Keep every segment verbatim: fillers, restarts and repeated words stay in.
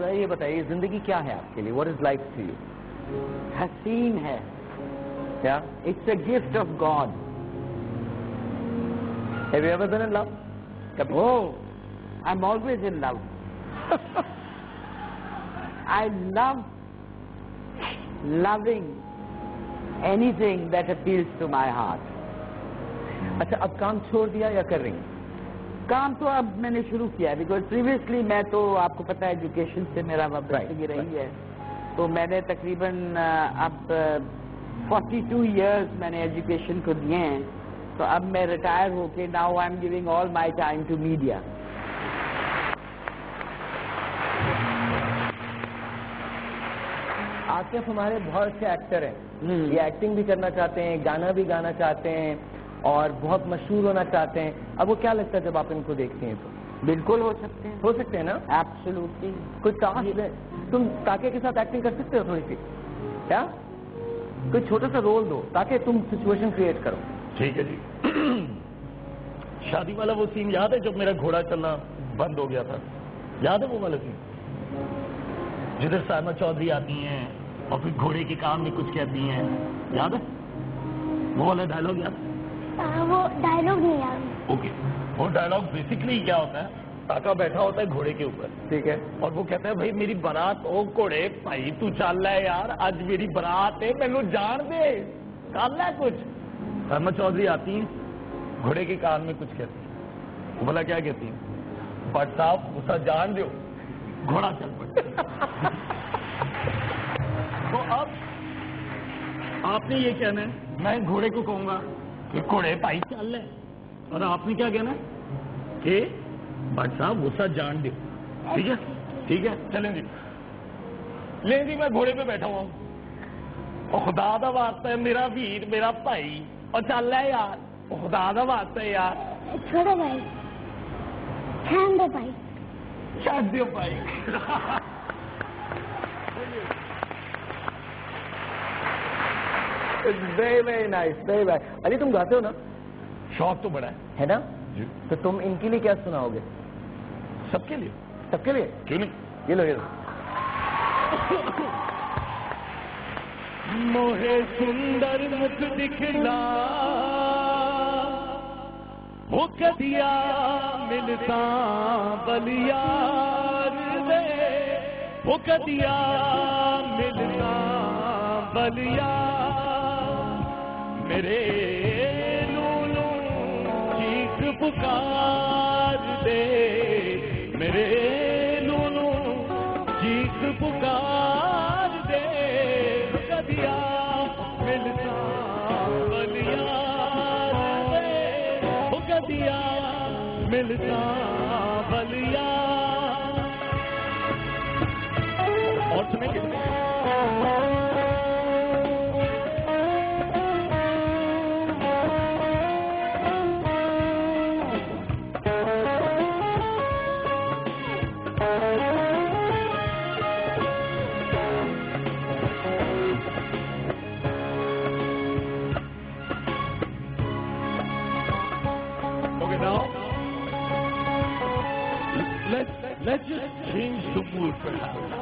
ज़रा ये बताइए, जिंदगी क्या है आपके लिए? What is life to you? हसीन है। क्या? It's a gift of God. Have you ever been in love? कभी? Oh, I'm always in love. I love loving anything that appeals to my heart. अच्छा, अब काम छोड़ दिया या कर रही हैं? काम तो अब मैंने शुरू किया है, बिकॉज प्रीवियसली मैं तो आपको पता है एजुकेशन से मेरा वाबस्तगी Right, रही है, तो मैंने तकरीबन अ, अब बयालीस इयर्स मैंने एजुकेशन को दिए हैं, तो अब मैं रिटायर होके now I am giving all my time to media. Asif, हमारे बहुत अच्छे एक्टर हैं, हम्म। ये एक्टिंग भी करना चाहते हैं, गाना भी गाना चाहते हैं और बहुत मशहूर होना चाहते हैं। अब वो क्या लगता है जब आप इनको देखती हैं तो? बिल्कुल हो सकते हैं, हो सकते हैं ना? एब्सोल्युटली। कोई कास्ट में तुम ताके के साथ एक्टिंग कर सकते हो थोड़ी सी? क्या? कोई छोटा सा रोल दो ताकि तुम सिचुएशन क्रिएट करो। ठीक है जी। शादी वाला वो सीन याद है जब मेरा घोड़ा चलना बंद हो गया था? याद है वो वाला सीन जिधर सारमा चौधरी आती हैं और फिर घोड़े के काम में कुछ कहती हैं? याद है वो वाला डायलॉग? याद? आ, वो डायलॉग नहीं याद। ओके, वो डायलॉग बेसिकली क्या होता है, ताका बैठा होता है घोड़े के ऊपर, ठीक है। और वो कहता है भाई मेरी बारात, ओ घोड़े भाई तू चल है यार, आज मेरी बारात है, मैनू जान दे, कर ले कुछ। सारमा चौधरी आती हैं, घोड़े के कान में कुछ कहती हैं, वो बोला क्या कहती हैं? भट्ट साहब गुस्सा जान दो, घोड़ा चल पड़ता। तो अब आपने ये कहना है, मैं घोड़े को कहूंगा कि घोड़े भाई चल ले, और आपने क्या कहना है कि भट्ट साहब गुस्सा जान दो। ठीक है, ठीक है, चलें जी। ले जी, मैं घोड़े पे बैठा हुआ हूं और खुदा दा वास्ता है मेरा वीर, मेरा भाई, और चल है यार, और खुदा दा वास्ता है यार, छोड़ो भाई, छान दो भाई। छाड़ दो भाई। Very very nice, very nice. Ali, तुम गाते हो ना? शौक तो बड़ा है है ना? जी। तो तुम इनके लिए क्या सुनाओगे? सबके लिए, सबके लिए? क्यों नहीं? ये लो, ये लो। मोहे सुंदर मुख दिखला, वो कदिया मिलता बलियार दे, वो कदिया मिलता बलियार, मेरे लूलू चीख पुकार दे, मेरे लूलू चीख पुकार दे, कदिया मिलता बलियार दे, वो कदिया मिलता बलियार। और सुनेंगे? Let's just change the mood perhaps.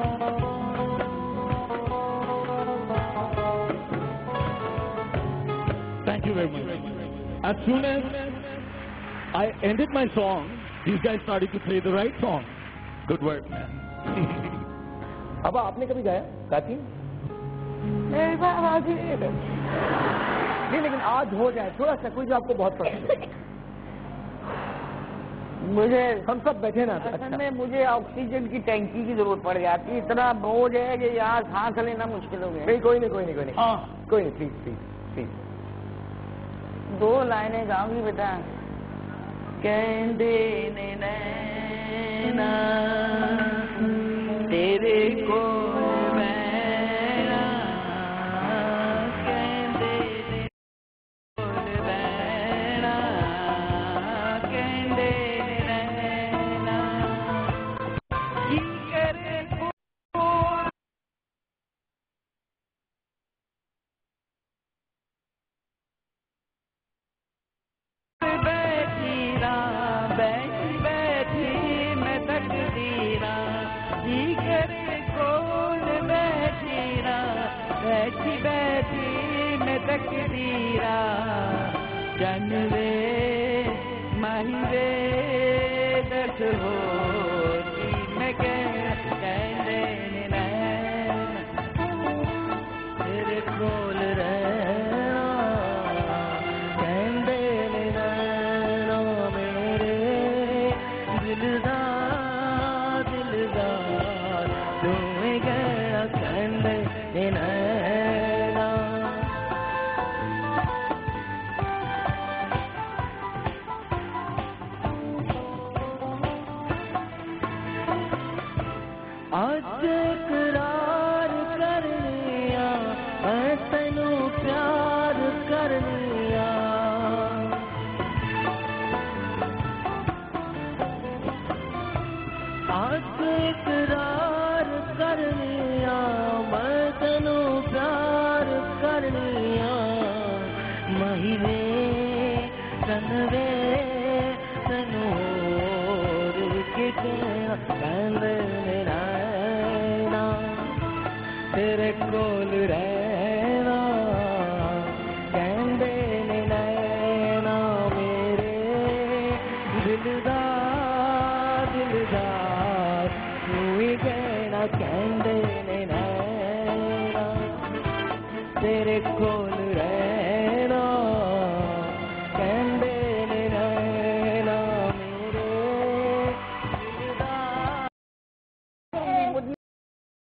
Thank you very much. As soon as I ended my song, these guys started to play the right song. Good work, man. अब आपने कभी गाया? गाती हैं? मेरी आवाज ही नहीं है। नहीं, लेकिन आज हो जाए थोड़ा सा, कोई जो आपको बहुत पसंद है। मुझे हम सब बैठे ना। असल अच्छा, में मुझे ऑक्सीजन की टैंकी की जरूरत पड़ जाती है, इतना बोझ है कि यहाँ सांस लेना मुश्किल हो गया। नहीं, कोई नहीं, कोई नहीं, कोई नहीं, हाँ, कोई नहीं, प्लीज प्लीज प्लीज। दो लाइनें गाऊंगी बेटा। कहते ने नैना तेरे को मैना, कहते ने नैना, कहते ने नैना, की करे बैठी ना, बैठी बैठी मैं तकदीरा, की तकदीरा जनवे महिवे दस हो मैं कहने तेरे कोल रहना कहते नैना मेरे दिलदार दिलदार तुम्हें गया कहते नैना आज इकरार करनिया मैं तेनू प्यार करनिया आज इकरार करनिया मैं तेनू प्यार करनिया महिवे तनवे तेनू के कहने तेरे कोल रहना कहते नैना मेरे दिलदार दिलदार तू ही कहना कहते नैना तेरे कोल